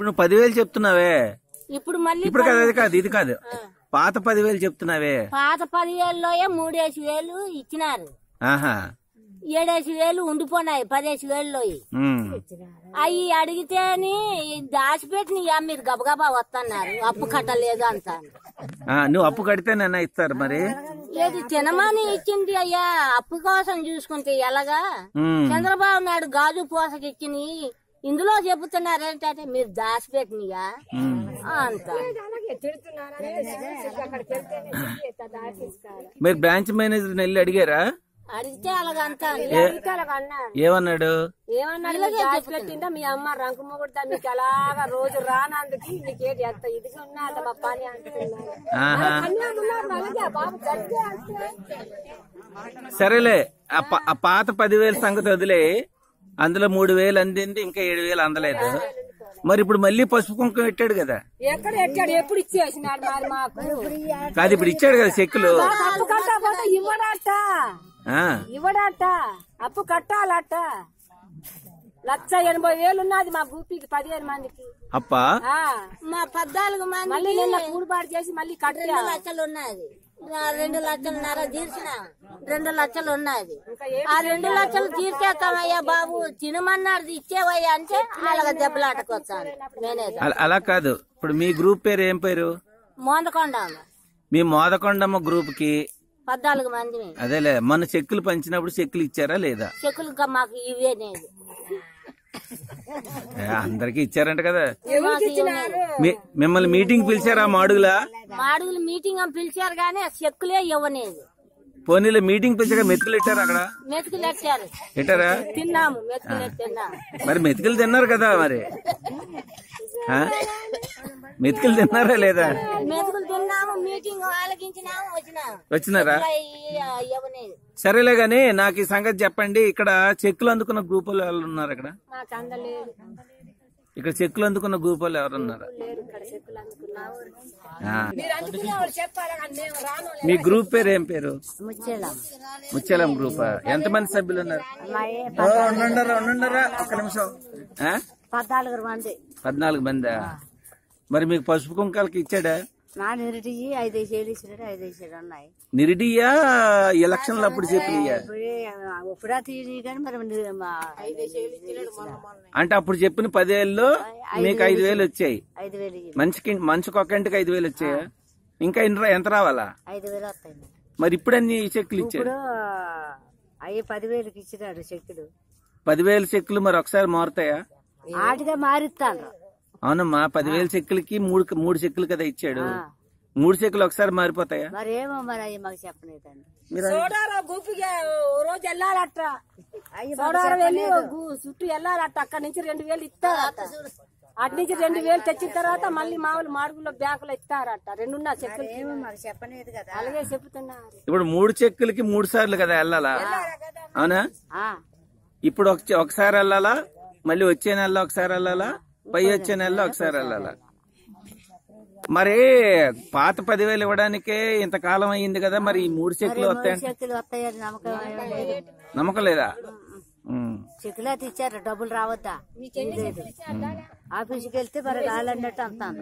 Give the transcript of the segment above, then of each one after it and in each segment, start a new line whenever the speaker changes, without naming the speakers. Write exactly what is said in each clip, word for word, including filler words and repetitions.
ఇప్పుడు నువ్వు పదివేలు చెప్తున్నావే,
ఇప్పుడు మళ్ళీ
ఇప్పుడు కాదు అది కాదు ఇది కాదు, పాత పదివేలు చెప్తున్నావే.
పాత పదివేలలో మూడేసి వేలు ఇచ్చినారు,
ఆహా
ఏడేసి వేలు ఉండిపోయినాయి పదేసి వేలు. అవి అడిగితేని దాచిపెట్టిన మీరు గబగబా వస్తున్నారు, అప్పు కట్టలేదు అంత.
నువ్వు అప్పు కడితేనన్నా ఇస్తారు మరి.
లేదు తినమని ఇచ్చింది అయ్యా, అప్పు కోసం చూసుకుంటే ఎలాగా. చంద్రబాబు నాయుడు గాజు పోసకి ఇచ్చింది, ఇందులో చెబుతున్నారేంటే మీరు దాచిపెట్టినయా అంత.
మీరు బ్రాంచ్ మేనేజర్ వెళ్ళి అడిగారా?
అడిగితే అలాగంతా
ఏమన్నాడు?
పెట్టిందా మీ అమ్మ రంకు మొగుడుతా మీకు అలాగా రోజు రానందుకు నీకేంటి ఎంత ఇదిగా ఉన్నా మా పని
సరేలే. ఆ పాత పదివేల సంగతి వదిలే, అందులో మూడు వేలు అందింది, ఇంకా ఏడు వేలు అందలేదు. మరి ఇప్పుడు మళ్ళీ పసుపు కుంకుమ పెట్టాడు కదా.
ఎక్కడ పెట్టాడు? ఎప్పుడు ఇచ్చేసినాడు మరి మాకు?
కాదు ఇప్పుడు ఇచ్చాడు కదా చెక్కులు.
అప్పు కట్టకపోతే ఇవ్వడట, ఇవ్వడట, అప్పు కట్టాలట. లక్ష ఎనభై వేలు ఉన్నది మా భూపికి పదిహేను మందికి
అప్ప.
మా పద్నాలుగు మంది మళ్ళీ నిన్న కూడిపాటు చేసి మళ్ళీ కట్ట రెండు లక్షలు ఉన్నది. రెండు లక్షలున్నర తీర్చిన రెండు లక్షలు ఉన్నది. ఆ రెండు లక్షలు తీర్చేస్తామయ్యా బాబు, తినమన్నాడు ఇచ్చేవయ్యా అంటే అలాగ దెబ్బలాటకొచ్చాను మేనేజర్.
అలా కాదు, ఇప్పుడు మీ గ్రూప్ పేరు ఏం పేరు?
మోదకొండమ్మ.
మీ మోదకొండమ్మ గ్రూప్ కి
పద్నాలుగు మంది.
అదేలే, మన చెక్కులు పంచినప్పుడు చెక్కులు ఇచ్చారా లేదా?
చెక్కులు మాకు ఇవే లేదు,
అందరికి ఇచ్చారంట కదా. మిమ్మల్ని మీటింగ్ పిలిచారా మాడుగులా?
మాడుగులు మీటింగ్ పిలిచారు గానీ చెక్కులే ఇవ్వలేదు.
పోనీలో మీటింగ్ పిలిచాక మెతుకులు ఇట్టారు అక్కడ?
మెతుకులు ఎట్టారు.
ఇట్టారా?
తిన్నాము, మెతుకులు తిన్నాము.
మరి మెతుకులు తిన్నారు కదా, మరి మెతుకులు తిన్నారా లేదా?
మెతుకులు తిన్నాము, మీటింగ్ ఆలకించినాము, వచ్చినాము.
వచ్చినారా? సరేలే గాని నాకు ఈ సంగతి చెప్పండి, ఇక్కడ చెక్కులు అందుకున్న గ్రూప్ వాళ్ళు ఎవరు ఉన్నారు? ఇక్కడ ఇక్కడ చెక్కులు అందుకున్న గ్రూప్ వాళ్ళు ఎవరు ఉన్నారు? మీ గ్రూప్ పేరు ఏం పేరు? ముచ్చేలం గ్రూప్. ఎంత మంది సభ్యులు ఉన్నారు? ఉండుండరా ఉండుండరా ఒక్క నిమిషం.
పద్నాలుగు మంది.
పద్నాలుగు మందా? మరి మీకు పసుపు కుంకాలకి ఇచ్చాడా? నిరిడియా ఎలక్షన్లు అప్పుడు చెప్పినయా? అంటే అప్పుడు చెప్పిన పదేళ్ళలో మీకు ఐదు వేలు వచ్చాయి. మనిషికి మనిషికి ఒక ఇంటికి ఐదు వేలు వచ్చాయా? ఇంకా ఎంత రావాలా? మరి ఇప్పుడు అన్ని చెక్కులు ఇచ్చారు.
అయ్యి పదివేలకి ఇచ్చినాడు చెక్కులు.
పదివేలు చెక్కులు మరి ఒకసారి మారుతాయా?
ఆటిగా మారిస్తాను.
అవునమ్మా, పదివేల చెక్కులకి మూడు మూడు చెక్కులు కదా ఇచ్చాడు. మూడు చెక్కులు ఒకసారి మారిపోతాయా?
మరేమో మరి అయ్యి మాకు చెప్పలేదండి. రోజు వెళ్ళాలట, వెళ్ళి చుట్టూ వెళ్ళాలట. అక్కడి నుంచి రెండు వేలు ఇస్తారట, అటు నుంచి రెండు వేలు తెచ్చిన తర్వాత మళ్ళీ మామూలు మాడుగులో బ్యాంకులో ఇస్తారట. రెండున్న చెక్కులు ఏమో మరి చెప్పలేదు కదా, అలాగే చెప్తున్నారు.
ఇప్పుడు మూడు చెక్కులకి మూడు సార్లు కదా వెళ్ళాలా? అవునా? ఇప్పుడు ఒకసారి వెళ్ళాలా, మళ్ళీ వచ్చే నెలలో ఒకసారి వెళ్ళాలా, పై వచ్చే నెలలో ఒకసారి వెళ్ళాలా? మరి పాత పదివేలు ఇవ్వడానికే ఇంతకాలం అయ్యింది కదా, మరి ఈ మూడు చెక్కులు వస్తాయి నమ్మకం లేదా?
చెక్కులు అయితే ఇచ్చారు, డబ్బులు రావద్దా? ఆఫీస్కి వెళ్తే మరి రాలన్నట్టు అంటాను.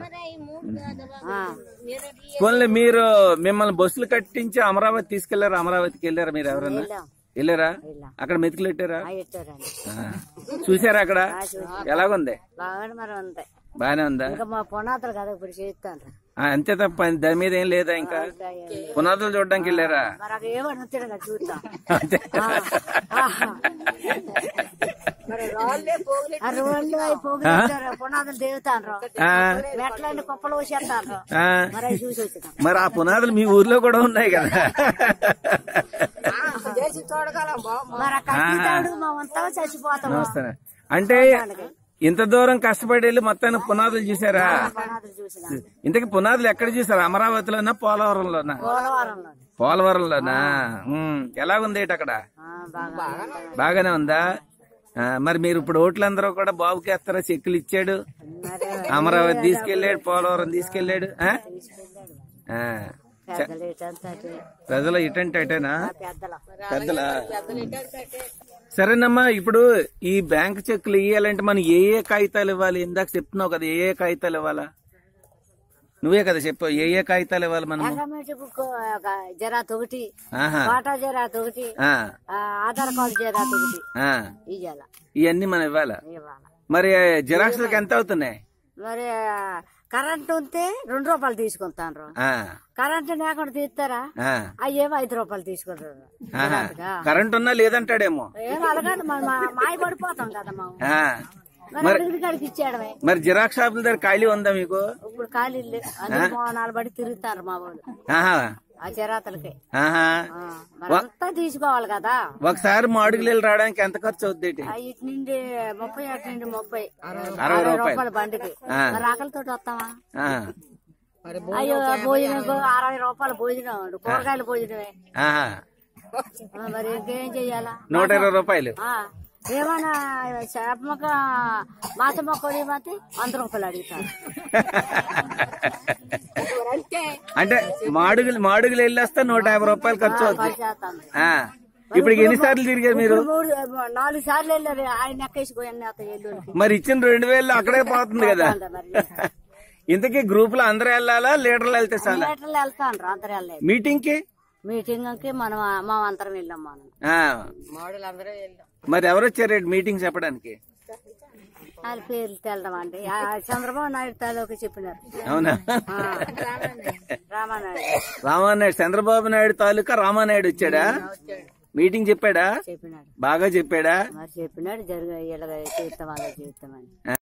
పోన్లే, మీరు మిమ్మల్ని బస్సులు కట్టించి అమరావతి తీసుకెళ్లారు. అమరావతికి వెళ్ళారా మీరు? ఎవరన్నా వెళ్ళారా? అక్కడ మెతుకులు పెట్టారా? చూసారా? అక్కడ ఎలాగుంది? బాగానే ఉందా?
పునాదులు కదా ఇప్పుడు చేస్తాను,
అంతే తప్ప దాని మీద ఏం లేదా? ఇంకా పునాదులు చూడడానికి వెళ్ళారా?
చూద్దాం. పునాదులు దేవుతాను, మెట్లన్నీ కుప్పలు వచ్చేస్తాను.
మరి ఆ పునాదులు మీ ఊర్లో కూడా ఉన్నాయి కదా.
చచ్చిపోతాం.
అంటే ఇంత దూరం కష్టపడి వెళ్ళి మొత్తాన్ని పునాదులు చూసారా? ఇంతకీ పునాదులు ఎక్కడ చూసారా? అమరావతిలోనా పోలవరంలోనా? పోలవరంలోనా? ఎలాగుంది అక్కడ? బాగానే ఉందా? మరి మీరు ఇప్పుడు ఓట్లందరూ కూడా బాబుకి వేస్తారా? చెక్కులు ఇచ్చాడు, అమరావతి తీసుకెళ్లాడు, పోలవరం తీసుకెళ్లాడు. ప్రజల ఇటంటే అటేనా పెద్దల? సరేనమ్మా, ఇప్పుడు ఈ బ్యాంక్ చెక్కులు ఇవ్వాలంటే మనం ఏ ఏ కాగితాలు ఇవ్వాలి? ఇందాక చెప్తున్నావు కదా, ఏ ఏ కాగితాలు ఇవ్వాలా? నువ్వే కదా చెప్పావు, ఏ ఏ కాగితాలు ఇవ్వాలి మనం?
జరాత్ ఒకటి, వాటా జరాత్ ఒకటి, ఆధార్ కార్డు జరాత్ ఒకటి ఇవ్వాలా. ఇవన్నీ మనం ఇవ్వాలా?
మరి జిరాక్స్లకు ఎంత అవుతున్నాయి?
మరి కరెంట్ ఉంటే రెండు రూపాయలు తీసుకుంటాను, కరెంట్ లేకుండా తీస్తారా? అయ్యేమో ఐదు రూపాయలు తీసుకుంటారు.
కరెంట్ ఉన్నా లేదంటాడేమో.
ఏమో అలాగంటే మాయ పడిపోతాం కదా మేము. ఇచ్చాడమే.
మరి జిరాక్స్ షాపుల దగ్గర ఖాళీ ఉందా మీకు?
ఇప్పుడు ఖాళీ నాలుగు బడి తిరుగుతారు మా వాళ్ళు ఆ జరాతలకి. అంతా తీసుకోవాలి కదా.
ఒకసారి మాడుగులు రావడానికి ఎంత ఖర్చు అవుద్ది?
ఇటు నుండి ముప్పై అటు నుండి ముప్పై అరవై రూపాయలు బండికి. మరి ఆకలితో వస్తామా? అయ్యో భోజనం అరవై రూపాయలు భోజనం, కూరగాయల భోజనమే. మరి ఇంకేం చెయ్యాలా?
నూట ఇరవై రూపాయలు.
ఏమన్నా చేప మొక్క మాత మొక్కలు ఏమైతే వంద రూపాయలు అడుగుతారు.
అంటే మాడుగులు మాడుగులు వెళ్ళేస్తే నూట యాభై రూపాయలు ఖర్చు అవుతుంది. ఇప్పుడు ఎన్నిసార్లు తిరిగారు మీరు?
నాలుగు సార్లు వెళ్ళారు. ఆయన ఎక్కేసిపోయాను.
మరి ఇచ్చిన రెండు వేలు అక్కడే పోతుంది కదా. ఇంతకీ గ్రూప్ లో అందరూ వెళ్ళాలా, లీడర్లు వెళ్తే చాలా?
లీటర్లు వెళ్తాను, అందరూ వెళ్ళలేదు.
మీటింగ్ కి
మీటింగ్ కి మనం మా అందరం వెళ్ళాం. మనం మోడల్ అందరూ వెళ్ళాం.
మరి ఎవరు వచ్చారు మీటింగ్ చెప్పడానికి?
వాళ్ళ పేర్లు తెలడం అండి. చంద్రబాబు నాయుడు తాలూకు చెప్పినారు.
అవునా?
రామానాయుడు
రామానాయుడు చంద్రబాబు నాయుడు తాలూకా రామానాయుడు వచ్చాడా? మీటింగ్ చెప్పాడా?
చెప్పినాడు.
బాగా చెప్పాడా?
మరి చెప్పినాడు. జరుగు ఇలా చేస్తాం అలా చేస్తామని.